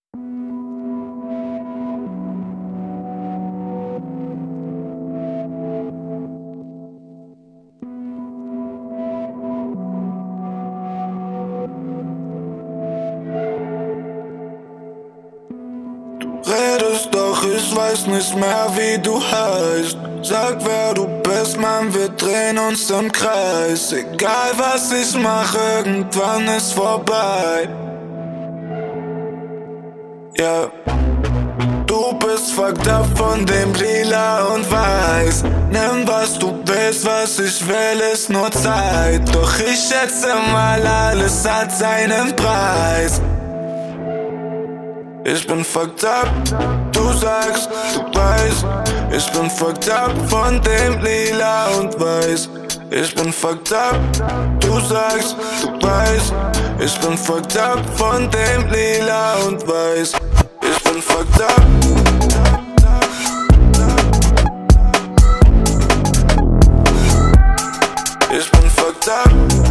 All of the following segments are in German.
Redest, doch ich weiß nicht mehr, wie du heißt. Sag, wer du bist, Mann, wir drehen uns im Kreis. Egal was ich mache, irgendwann ist vorbei. Ja, du bist fucked up von dem Lila und Weiß. Nimm was du willst, was ich will, ist nur Zeit. Doch ich schätze mal, alles hat seinen Preis. Ich bin fucked up, du sagst, du weißt. Ich bin fucked up von dem Lila und Weiß. Ich bin fucked up, du sagst, du weißt. Ich bin fucked up von dem Lila und Weiß. Ich bin fucked up. Ich bin fucked up.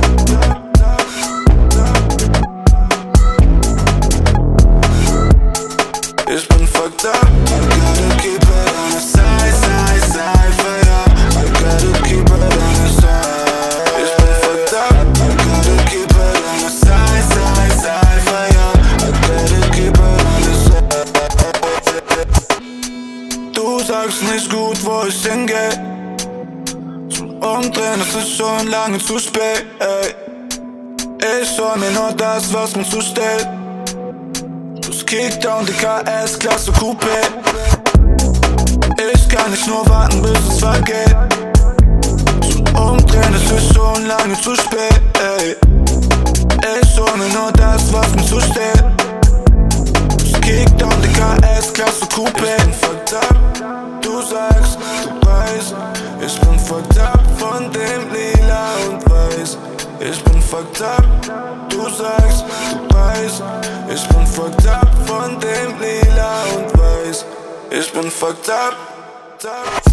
Ich bin fucked up. I gotta keep it on the side, side, side for ya. I gotta keep it on the side. Ich bin fucked up. I gotta keep it on the side, side, side for ya. I gotta keep it on the side. Du sagst nicht gut, wo ich hingeh. Zum Umdrehen ist es schon lange zu spät, ey. Ich hol mir nur das, was mir zusteht. Kickdown, die KS-Klasse Coupé. Ich kann nicht nur warten, bis es vergeht. Zum Umdrehen ist es schon lange zu spät, ey. Ich hol mir nur das, was mir zusteht. Kickdown, die KS-Klasse Coupé. Ich bin fucked up, du sagst, du weißt. Ich bin fucked up von dem Lila und Weiß. Ich bin fucked up, du sagst, du weißt. Ich bin fucked up von dem Lila und Weiß. Ich bin fucked up.